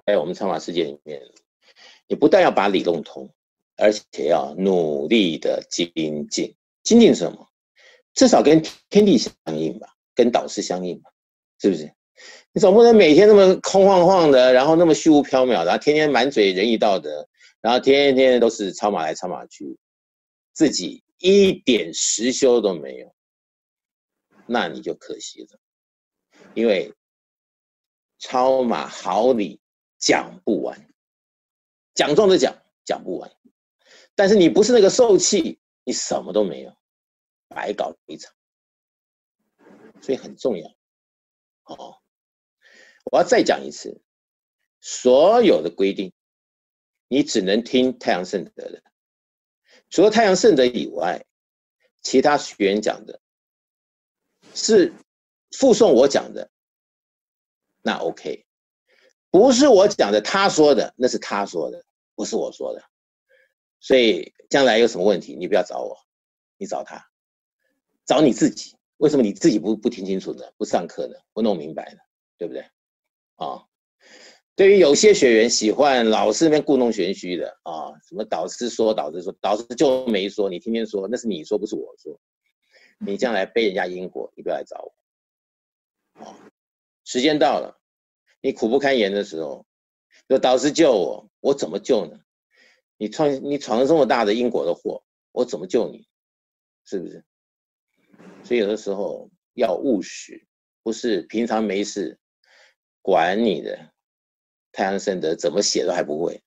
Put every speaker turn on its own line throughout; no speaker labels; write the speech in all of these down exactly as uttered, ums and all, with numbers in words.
我们超马世界里面，你不但要把理弄通，而且要努力的精进。精进什么？至少跟天地相应吧，跟导师相应吧，是不是？你总不能每天那么空晃晃的，然后那么虚无缥缈，然后天天满嘴仁义道德，然后天天天天都是超马来超马去，自己一点实修都没有，那你就可惜了。因为超马好理讲不完，讲中的讲讲不完，但是你不是那个受气，你什么都没有，白搞一场，所以很重要。哦，我要再讲一次，所有的规定，你只能听太阳圣德的，除了太阳圣德以外，其他学员讲的是附送我讲的，那 OK。不是我讲的，他说的，那是他说的，不是我说的。所以将来有什么问题，你不要找我，你找他，找你自己。为什么你自己不不听清楚呢？不上课呢？不弄明白呢？对不对？啊、哦，对于有些学员喜欢老师那边故弄玄虚的啊、哦，什么导师说，导师说，导师就没说，你天天说，那是你说，不是我说。你将来背人家因果，你不要来找我。哦，时间到了，你苦不堪言的时候，有导师救我，我怎么救呢？你闯你闯了这么大的因果的祸，我怎么救你？是不是？所以有的时候要务实，不是平常没事管你的太阳圣德怎么写都还不会，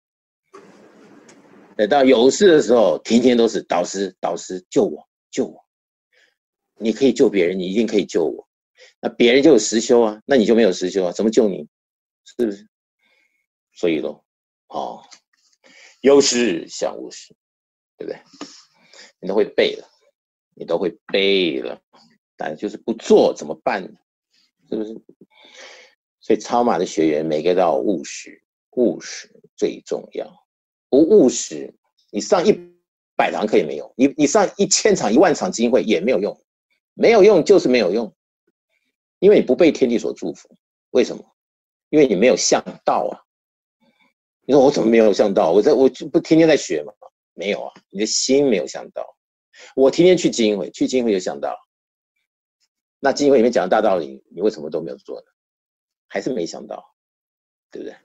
等到有事的时候，天天都是导师导师救我救我。你可以救别人，你一定可以救我。那别人就有实修啊，那你就没有实修啊，怎么救你？是不是？所以咯，哦，有事像无事，对不对？你都会背了，你都会背了，但就是不做怎么办呢？是不是？所以超马的学员每个都要务实，务实最重要。不务实，你上一百堂课也没用，你你上一千场、一万场基金会也没有用，没有用就是没有用，因为你不被天地所祝福。为什么？因为你没有向道啊。你说我怎么没有向道？我在我不天天在学吗？没有啊，你的心没有向道。我天天去基金会，去基金会就向道。那基金会里面讲的大道理，你为什么都没有做呢？还是没想到，对不对？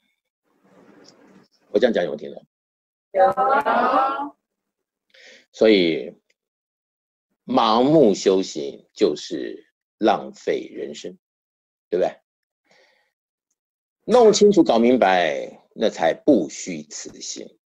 我这样讲有没有听到？有。所以盲目修行就是浪费人生，对不对？弄清楚搞明白，那才不虚此行。